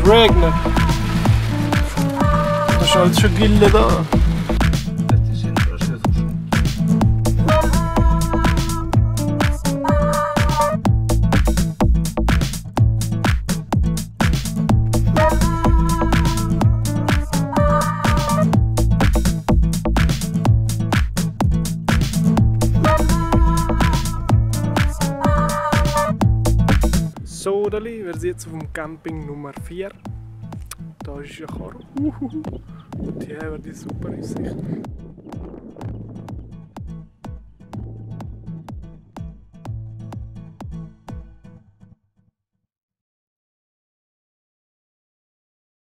regnet. Das ist alles schon Gille da. So, Dali, wir sind jetzt auf dem Camping Nummer 4. Da ist ja Karo. Und hier haben wir die super Aussicht.